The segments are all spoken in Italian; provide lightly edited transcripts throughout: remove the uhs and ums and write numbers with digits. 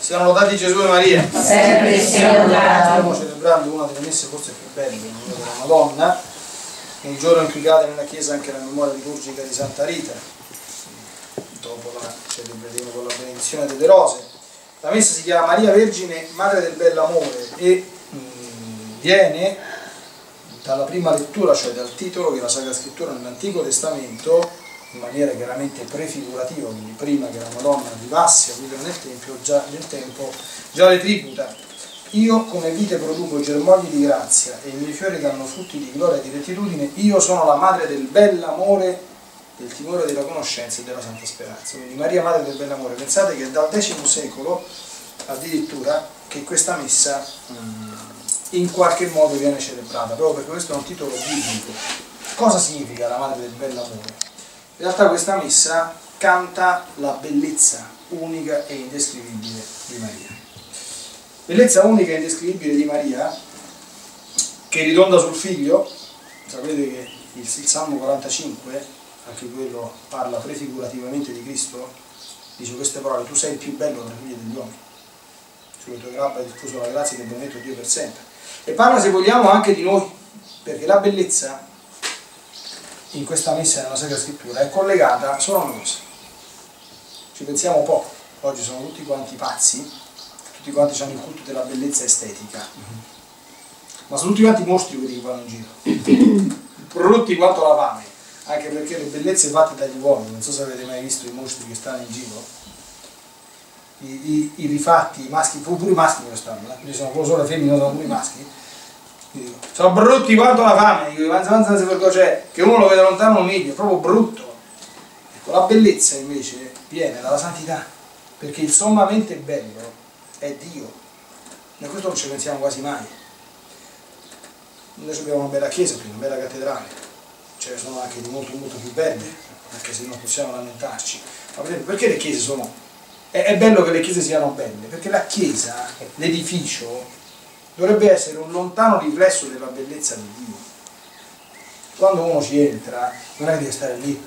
Siano lodati Gesù e Maria. Sempre sia lodato. Stiamo celebrando una delle messe forse più belle, il giorno della Madonna, il giorno in cui cade nella Chiesa anche la memoria liturgica di Santa Rita. Dopo la celebreremo con la benedizione delle rose. La messa si chiama Maria Vergine, Madre del Bellamore e viene dalla prima lettura, cioè dal titolo che la Sacra Scrittura nell'Antico Testamento, in maniera chiaramente prefigurativa, quindi prima che la Madonna arrivasse a vivere nel Tempio, già nel tempo già le tributa. Io come vite produco germogli di grazia e i miei fiori danno frutti di gloria e di rettitudine. Io sono la madre del bell'amore, del timore della conoscenza e della santa speranza. Quindi Maria, Madre del Bellamore. Pensate che dal X secolo addirittura che questa messa in qualche modo viene celebrata, proprio perché questo è un titolo biblico. Cosa significa la Madre del Bellamore? In realtà questa messa canta la bellezza unica e indescrivibile di Maria. Bellezza unica e indescrivibile di Maria, che ritorna sul figlio. Sapete che il Salmo 45, anche quello parla prefigurativamente di Cristo, dice queste parole: tu sei il più bello tra i figli degli uomini, sulle tue grappa hai diffuso la grazia che benedetto Dio per sempre. E parla, se vogliamo, anche di noi, perché la bellezza in questa messa nella Sacra Scrittura è collegata solo a una cosa. Ci pensiamo poco, oggi sono tutti quanti pazzi, tutti quanti hanno il culto della bellezza estetica, ma sono tutti quanti mostri quelli che vanno in giro, prodotti quanto la fame, anche perché le bellezze fatte dagli uomini, non so se avete mai visto i mostri che stanno in giro, i rifatti, i maschi, pure i maschi che stanno, ci sono solo le femmine, non sono pure i maschi, sono brutti quanto la fame, cioè, che uno lo vede lontano un miglio, è proprio brutto. Ecco, la bellezza invece viene dalla santità, perché il sommamente bello è Dio. Noi questo non ci pensiamo quasi mai. Noi abbiamo una bella chiesa, una bella cattedrale, ce ne sono anche di molto molto più belle, anche se non possiamo lamentarci. Ma per esempio, perché le chiese sono... È bello che le chiese siano belle, perché la chiesa, l'edificio, dovrebbe essere un lontano riflesso della bellezza di Dio. Quando uno ci entra, non è che deve stare lì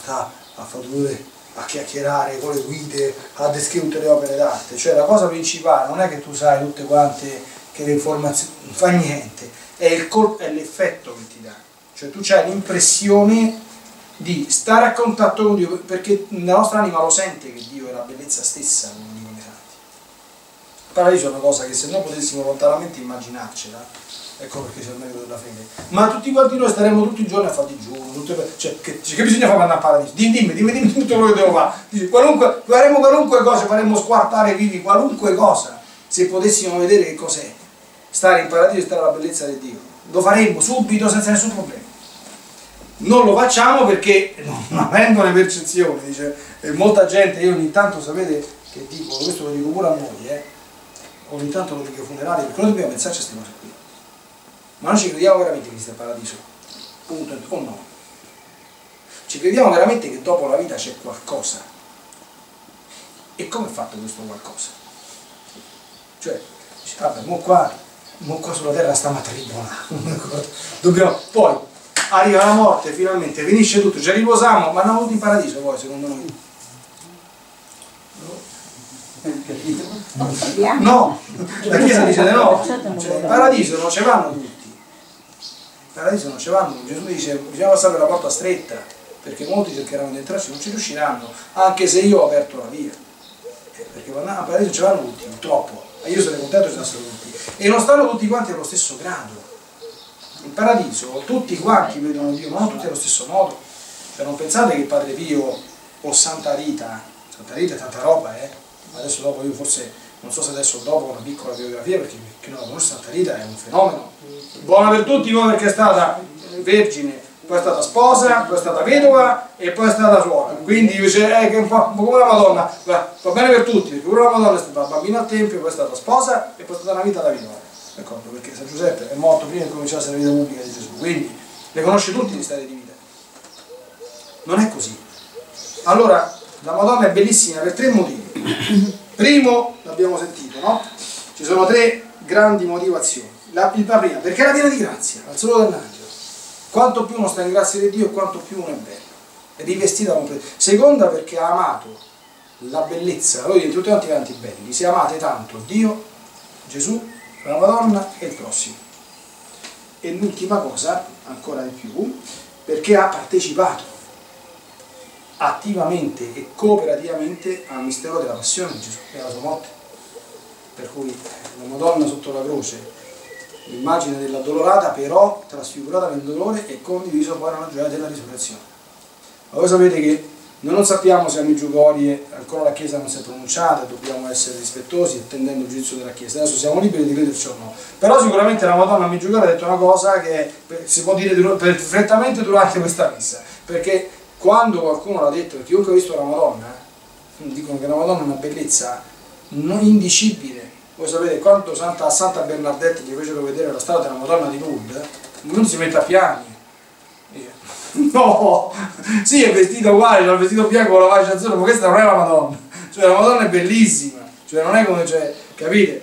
a chiacchierare con le guide, a descrivere tutte le opere d'arte. Cioè la cosa principale non è che tu sai tutte quante che le informazioni, non fa niente, è l'effetto che ti dà. Cioè tu hai l'impressione di stare a contatto con Dio, perché la nostra anima lo sente che Dio è la bellezza stessa, come dicono i santi. Il paradiso è una cosa che se noi potessimo lontanamente immaginarcela, ecco perché c'è il merito della fede, ma tutti quanti noi staremo tutti i giorni a fare digiuno, cioè che bisogna fare per andare al paradiso? Dimmi tutto quello che devo fare. Dici, faremo qualunque cosa, faremo squartare vivi qualunque cosa, se potessimo vedere che cos'è stare in paradiso e stare alla bellezza di Dio. Lo faremmo subito senza nessun problema. Non lo facciamo perché non avendo le percezioni, dice, e molta gente, io ogni tanto sapete che dico, questo lo dico pure a noi, ogni tanto lo dico ai funerali, perché noi dobbiamo pensarci a queste cose qui. Ma noi ci crediamo veramente che esiste il paradiso? Punto o no? Ci crediamo veramente che dopo la vita c'è qualcosa? E come è fatto questo qualcosa? Cioè, vabbè, mo qua sulla terra stiamo a tribunare, dobbiamo, poi arriva la morte, finalmente finisce tutto, ci riposiamo, ma andiamo tutti in paradiso poi, secondo noi? No, la Chiesa dice di no, cioè, in paradiso non ci vanno tutti, in paradiso non ci vanno, Gesù dice bisogna passare per la porta stretta, perché molti cercheranno di entrarci, non ci riusciranno, anche se io ho aperto la via, perché a paradiso ci vanno tutti, purtroppo, e io sarei contento se fossero tutti, e non stanno tutti quanti allo stesso grado. In paradiso tutti quanti vedono Dio, ma non tutti allo stesso modo. Cioè non pensate che Padre Pio o Santa Rita è tanta roba, adesso dopo io forse, non so se adesso dopo una piccola biografia, perché chi non la conosce Santa Rita è un fenomeno. Buona per tutti, poi perché è stata vergine, poi è stata sposa, poi è stata vedova e poi è stata suora. Quindi dice, che un po' come la Madonna, va bene per tutti, perché pure la Madonna è stata bambina al Tempio, poi è stata sposa e poi è stata una vita da vedova. D'accordo? Perché San Giuseppe è morto prima di cominciare la vita pubblica di Gesù, quindi le conosce tutti gli stati di vita. Non è così. Allora, la Madonna è bellissima per tre motivi. Primo, l'abbiamo sentito, no? Ci sono tre grandi motivazioni. La prima, perché era piena di grazia, al solo dell'angelo. Quanto più uno sta in grazia di Dio, quanto più uno è bello. È rivestita completamente. Seconda, perché ha amato la bellezza, voi siete tutti quanti belli, se amate tanto Dio, Gesù, la Madonna e il prossimo. E l'ultima cosa, ancora di più, perché ha partecipato attivamente e cooperativamente al mistero della passione di Gesù e alla sua morte. Per cui la Madonna sotto la croce, l'immagine dell'addolorata, però trasfigurata nel dolore e condiviso poi nella gioia della risurrezione. Ma voi sapete che noi non sappiamo se a Medjugorje ancora la Chiesa non si è pronunciata, dobbiamo essere rispettosi attendendo il giudizio della Chiesa. Adesso siamo liberi di crederci o no. Però sicuramente la Madonna a Medjugorje ha detto una cosa che si può dire perfettamente durante questa messa, perché quando qualcuno l'ha detto, chiunque ha visto la Madonna, dicono che la Madonna è una bellezza non indicibile. Voi sapete, quando a Santa Bernadette gli fecero vedere la statua della Madonna di Lourdes, non si mette a piangere. No, sì, è vestito uguale, c'ha il vestito bianco con la fascia azzurra, ma questa non è la Madonna. Cioè la Madonna è bellissima, cioè non è come, cioè, capite?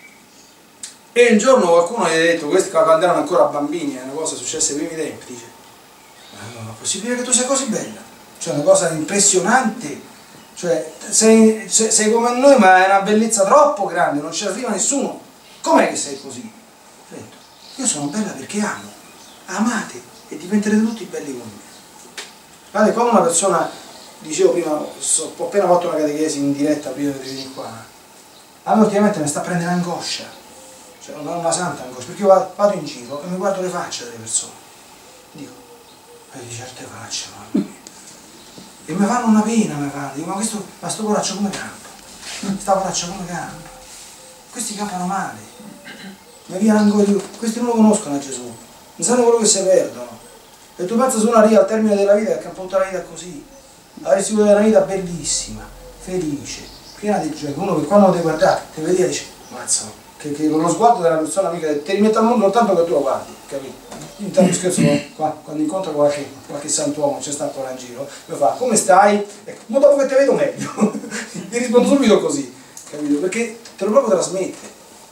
E un giorno qualcuno gli ha detto, questo quando erano ancora bambini, è una cosa successa ai primi tempi, dice, ma non è possibile che tu sia così bella? Cioè una cosa impressionante, cioè sei come noi, ma è una bellezza troppo grande, non ci arriva nessuno. Com'è che sei così? Ho detto, io sono bella perché amo, amate e diventerete tutti belli come me. Guardate, quando una persona, dicevo prima, ho appena fatto una catechesi in diretta prima di venire qua, a me ultimamente mi sta a prendere angoscia, cioè una santa angoscia, perché io vado in giro e mi guardo le facce delle persone, dico, vedi certe facce, mamma mia, e mi fanno una pena, dico, ma sto poraccio come campa, sta poraccia come campa, questi campano male, mi viene angoscia, questi non lo conoscono a Gesù, non sanno quello che si perdono. E tu pensa su una riga al termine della vita che ha tutta la vita così, avresti avuto una vita bellissima, felice, piena di gioia, uno che quando ti guarda ti vede e dice, mazza, che con lo sguardo della persona amica ti rimette al mondo soltanto che tu lo guardi, capito? Intanto scherzo, quando incontro qualche santuomo, c'è sta ancora in giro, mi fa, come stai? Ecco, ma dopo che ti vedo meglio, gli rispondo subito così, capito? Perché te lo proprio trasmette.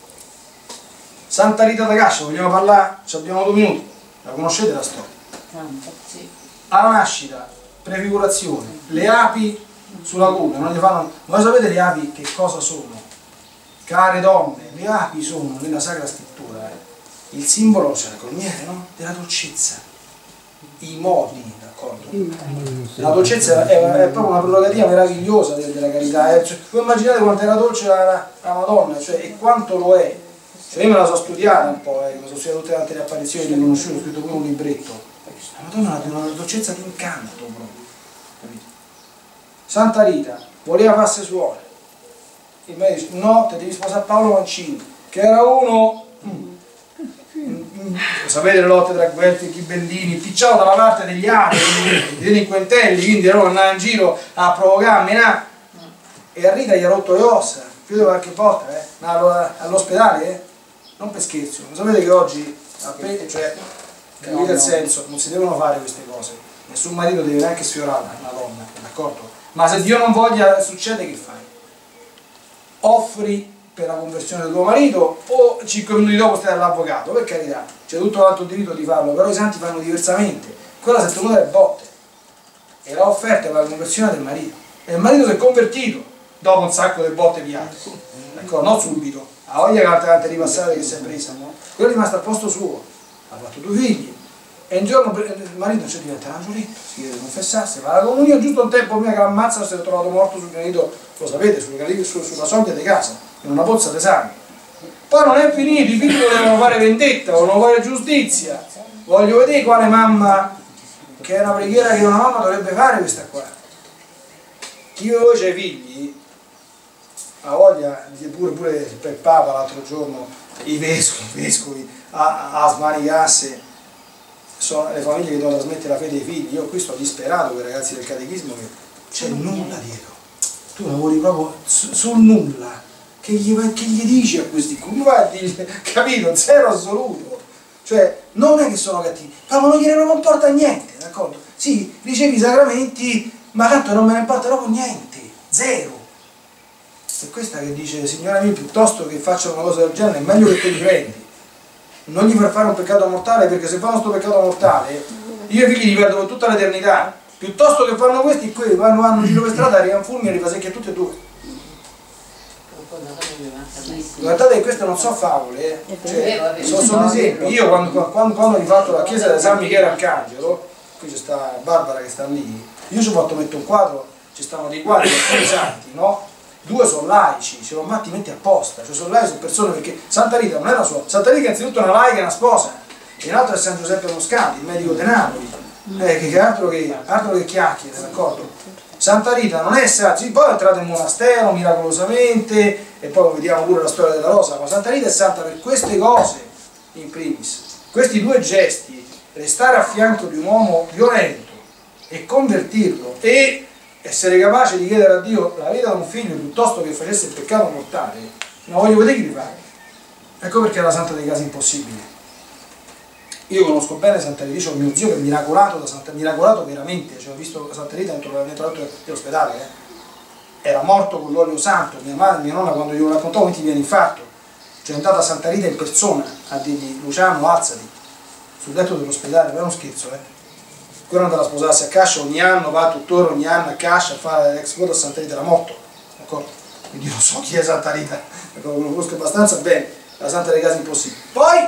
Santa Rita d'Agascia, vogliamo parlare? Ci abbiamo 2 minuti, la conoscete la storia? Sì. Alla nascita, prefigurazione, le api sulla culla, non gli fanno... Voi sapete le api che cosa sono? Care donne, le api sono nella Sacra Scrittura il simbolo, cioè col miele, no? Della dolcezza, i modi, d'accordo? La dolcezza è proprio una prerogativa meravigliosa della carità, cioè, voi immaginate quanto era dolce la Madonna, cioè, e quanto lo è. Cioè, io me la so studiata un po', mi sono studiato tutte le apparizioni, le conosciuto, ho scritto pure un libretto. La Madonna ha una dolcezza d'incanto proprio, capito? Santa Rita voleva farsi suore, il me dice no, te devi sposare Paolo Mancini, che era uno, sapete le lotte tra Guelfi e Ghibellini, picciato dalla parte degli altri, dei delinquentelli, quindi loro andavano in giro a provocare, a menare, e a Rita gli ha rotto le ossa, più di qualche volta, all'ospedale, non per scherzo. Lo sapete che oggi, cioè, capite il senso, non si devono fare queste cose, nessun marito deve neanche sfiorare una donna, d'accordo? Ma se Dio non voglia succede, che fai? Offri per la conversione del tuo marito o 5 minuti dopo stai all'avvocato? Per carità, c'è tutto quanto il diritto di farlo, però i santi fanno diversamente. Quella si è tenuta le botte e l'ha offerta per la conversione del marito, e il marito si è convertito dopo un sacco di botte piate, d'accordo? Non subito, a voglia che altre ripassate che si è presa, no? Quello è rimasto al posto suo, ha fatto 2 figli, e un giorno il marito ci diventa un angioletto, si deve confessarsi, va alla comunione giusto un tempo prima che l'ammazzano, si è trovato morto sul granito, lo sapete, sulla soglia di casa, in una pozza di sangue. Poi non è finito, i figli volevano fare vendetta, volevano fare giustizia. Voglio vedere quale mamma, che è una preghiera che una mamma dovrebbe fare questa qua. Chi invece i figli, ha voglia, pure per Papa l'altro giorno, i vescovi a smanicasse, sono le famiglie che devono trasmettere la fede ai figli. Io qui sto disperato per i ragazzi del catechismo che c'è nulla dietro, tu lavori proprio sul nulla, che gli dici a questi, come vai a dirgli, capito? Zero assoluto, cioè non è che sono cattivi, proprio non gliene importa niente, d'accordo? Sì, ricevi i sacramenti, ma tanto non me ne importa proprio niente, zero. E questa che dice, signora mia, piuttosto che facciano una cosa del genere è meglio che te li prendi, non gli far fare un peccato mortale, perché se fanno questo peccato mortale io i figli li perdo per tutta l'eternità, piuttosto che fanno questi qui, vanno in giro per strada, arrivano fulmini e li fa secchia tutti e due. Guardate che queste non sono favole, cioè, sono esempi. Io quando ho rifatto la chiesa di San Michele Arcangelo, qui c'è sta Barbara che sta lì, io ci ho fatto mettere un quadro, ci stanno dei quadri santi, no? 2 sono laici, ce l'ho fatti metti apposta, cioè sono laici, sono persone, perché Santa Rita non è la sua, Santa Rita è innanzitutto una laica e una sposa, e l'altro è San Giuseppe Moscati, il medico di Napoli, che altro che chiacchiere, d'accordo? Santa Rita non è santa, sì, poi è entrata in monastero miracolosamente, e poi vediamo pure la storia della rosa, ma Santa Rita è santa per queste cose, in primis, questi 2 gesti, restare a fianco di un uomo violento e convertirlo, e essere capace di chiedere a Dio la vita di un figlio piuttosto che facesse il peccato mortale, non voglio vedere chi li fa. Ecco perché è la santa dei casi impossibili. Io conosco bene Santa Rita, ho mio zio che è miracolato da Santa, miracolato veramente, cioè, ho visto Santa Rita dentro l'ospedale, era morto con l'olio santo, mia madre, mia nonna quando glielo raccontavo mi viene infarto, cioè è andata a Santa Rita in persona a dirgli Luciano alzati, sul letto dell'ospedale, non è uno scherzo, Quello andava a sposarsi a Cascia, ogni anno va tuttora, ogni anno a Cascia a fare l'ex voto a Santa Rita, era morto, d'accordo? Quindi io non so chi è Santa Rita, lo conosco abbastanza bene, la santa dei casi impossibili. Poi,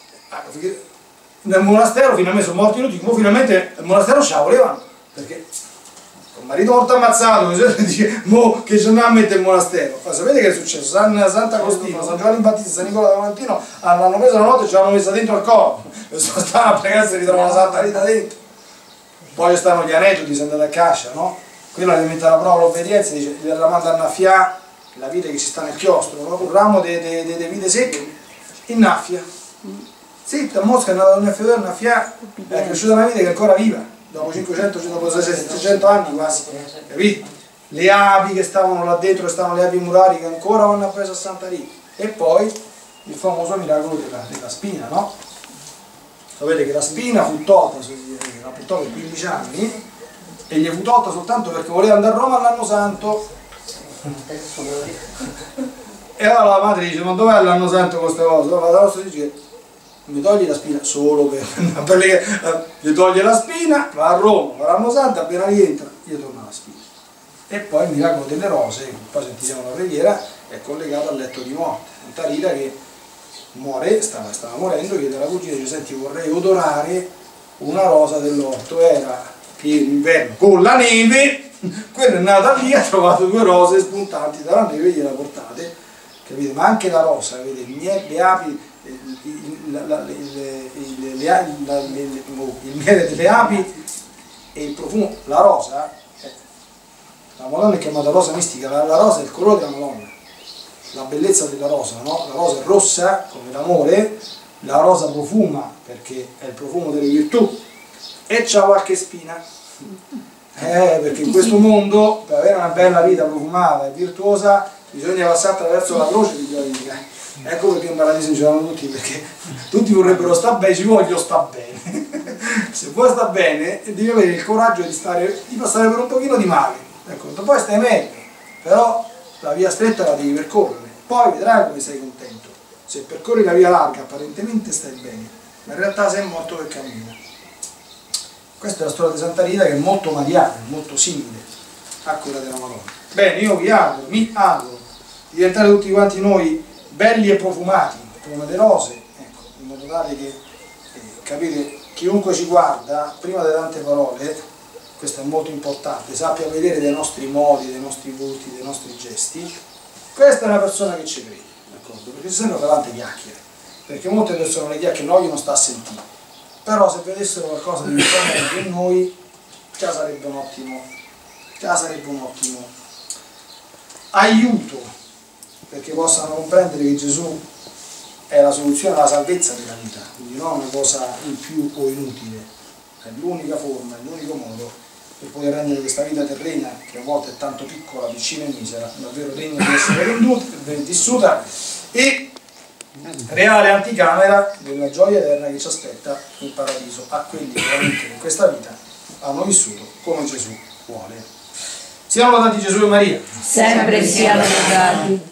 nel monastero, finalmente sono morti tutti, come finalmente il monastero ce la volevano, perché il marito morto ammazzato, dice, mo che ce ne a mettere il monastero. Ma sapete che è successo? Sant'Agostino, San Giovanni Battista, San Nicola Damatino l'hanno presa la notte e ce l'hanno messa dentro al corpo, e stavano a pregare e si ritrovano la Santa Rita dentro. Poi stanno gli aneddoti, si è andata a Cascia, no? Quello alimenta la prova l'obbedienza, dice, la manda a innaffiare la vite che si sta nel chiostro, no? Un ramo di vite secche, innaffia. Zitta, Mosca è andata a innaffiare, è cresciuta una vite che è ancora viva, dopo 500, dopo 600 anni quasi, capito? Le api che stavano là dentro, che stavano le api murari, che ancora vanno a presa a Santa Rita. E poi il famoso miracolo della spina, no? Sapete che la spina fu tolta, la portò per 15 anni, e gli fu tolta soltanto perché voleva andare a Roma all'anno santo. E allora la madre dice, ma dov'è l'anno santo con queste cose? Allora la nostra dice, mi togli la spina solo per gli toglie la spina, va a Roma, va all'anno santo, appena rientra, gli torna la spina. E poi il miracolo delle rose, poi sentiremo la preghiera, è collegato al letto di morte. Santa Rita che muore, stava morendo, chiede alla cugina, dice, senti, vorrei odorare una rosa dell'orto, era inverno con la neve, quella è nata lì, ha trovato 2 rose spuntanti dalla neve, gliela portate, capite? Ma anche la rosa, vedete, le api, il miele delle api e il profumo, la rosa, la Madonna è chiamata rosa mistica, la rosa è il colore della Madonna, la bellezza della rosa, no? La rosa è rossa come l'amore, la rosa profuma perché è il profumo delle virtù, e c'ha qualche spina, perché in questo mondo per avere una bella vita profumata e virtuosa bisogna passare attraverso la croce di vita. Ecco perché in paradiso ci vanno tutti, perché tutti vorrebbero stare bene, ci voglio sta bene. Se vuoi sta bene devi avere il coraggio di passare per un pochino di male, ecco, poi stai meglio, però la via stretta la devi percorrere, poi vedrai come sei contento. Se percorri la via larga apparentemente stai bene, ma in realtà sei morto per cammino. Questa è la storia di Santa Rita, che è molto mariana, molto simile a quella della Madonna. Bene, io mi auguro di diventare tutti quanti noi belli e profumati come le rose, ecco, in modo tale che capite, chiunque ci guarda, prima delle tante parole, questo è molto importante, sappia vedere dei nostri modi, dei nostri volti, dei nostri gesti, questa è una persona che ci crede, d'accordo? Perché se no fa tante chiacchiere, perché molte persone le chiacchiere noi non sta a sentire, però se vedessero qualcosa di differente in noi, già sarebbe un ottimo aiuto, perché possano comprendere che Gesù è la soluzione alla salvezza della vita, quindi non una cosa in più o inutile, è l'unica forma, è l'unico modo per poter rendere questa vita terrena, che a volte è tanto piccola, piccina e misera, davvero degna di essere vissuta, e reale anticamera della gioia eterna che ci aspetta in paradiso a quelli che veramente in questa vita hanno vissuto come Gesù vuole. Siano lodati Gesù e Maria. Sempre siano lodati.